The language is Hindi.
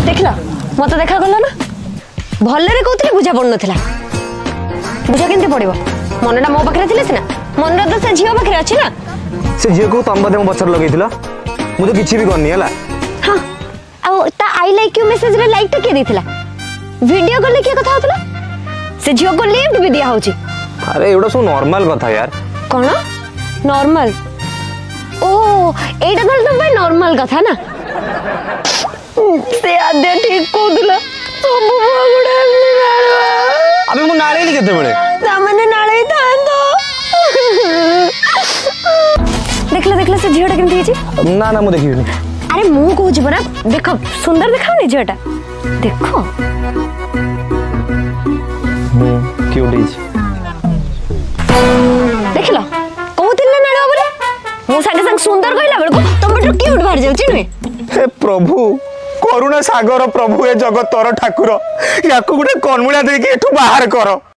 देखला मत देखा गला ना भलरे कहते बुझा पड़ नाला बुझा केमती पड़ो मनटा मो पाखे थे सीना मन तो से झील पाखे अच्छी ना से झील को तम बदे मो पछर लगे मुझे किसी भी करनी है हाँ आ आई लाइक यू मेसेज रे लाइक किए देथिला वीडियो कॉल किए कथा होतला से झील को लिफ्ट भी दिया होची अरे एडा सब नॉर्मल कथा यार कौन नॉर्मल ओ एटा तो तुम भाई नॉर्मल कथा ना से आदे ठीक कहउतला सब गुडा अबे मु नाळे नी केते बेले सामान्य नाळे थांतो देखला से झीलटा केमती हिची ना ना मु देखिबिनी अरे मु कहूची बना देखो सुंदर देखाउनी झीलटा देखो क्यूट इज देखला कहउतिले नाळे बोले मु सागे संग सुंदर कहला बेलको तुम बट क्यूट बाहर जाउची नुहे हे प्रभु करुणा सागर प्रभु ए जगत तर ठाकुर या को गुडे कनमुळा देकी एठू बाहर कर।